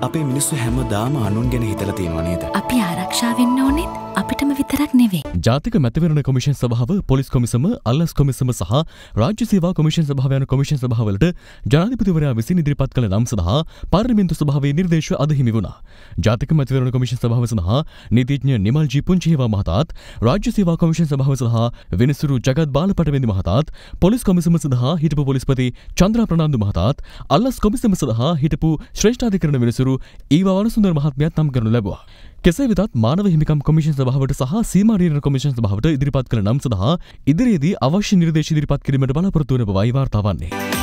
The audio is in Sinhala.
අපේ මිනිස්සු හැමදාම අනුන් ගැන හිතලා තියෙනවා නේද? අපි ආරක්ෂා වෙන්න ඕනෙත් අපිටම විතරක් නෙවෙයි. ජාතික මැතිවරණ කොමිෂන් සභාව, පොලිස් කොමිසම, අල්ලස් කොමිසම සහ රාජ්‍ය සේවා කොමිෂන් සභාව යන කොමිෂන් සභාවලට ජනාධිපතිවරයා විසින් ඉදිරිපත් කළ නම් සඳහා පාර්ලිමේන්තු සභාවේ නිර්දේශ අද හිමි වුණා. ජාතික මැතිවරණ කොමිෂන් සභාව සඳහා නීතිඥ නිමල් ජී පුංචිහේවා මහතාත්, රාජ්‍ය සේවා කොමිෂන් සභාව සඳහා විනිසුරු ජගත් බාලපටවෙන්දි මහතාත්, පොලිස් කොමිසම සඳහා හිටපු පොලිස්පති චන්ද්‍රා ප්‍රනාන්දු මහතාත්, අල්ලස් කොමිසම සඳහා හිටපු ශ්‍රේෂ්ඨාධිකරණ විනිසුරු ඊවා වනසුන්දර මහත්මයාත් නම් කරනු ලැබුවා. කෙසේ වෙතත් මානව හිමිකම් කොමිෂන් සභාවට සහ සීමා නිර්ණය කොමිෂන් සභාවට ඉදිරිපත් කළ නම් සඳහා ඉදිරියේදී අවශ්‍ය නිර්දේශ ඉදිරිපත් කිරීමට බලාපොරොත්තු වන බවයි වාර්තා වන්නේ.